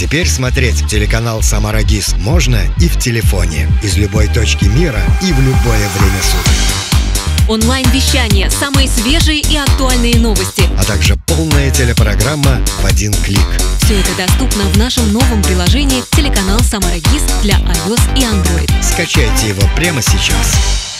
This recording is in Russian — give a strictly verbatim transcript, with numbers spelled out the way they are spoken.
Теперь смотреть телеканал «Самара ГИС» можно и в телефоне, из любой точки мира и в любое время суток. Онлайн-вещание, самые свежие и актуальные новости, а также полная телепрограмма в один клик. Все это доступно в нашем новом приложении «Телеканал Самара ГИС» для iOS и Android. Скачайте его прямо сейчас.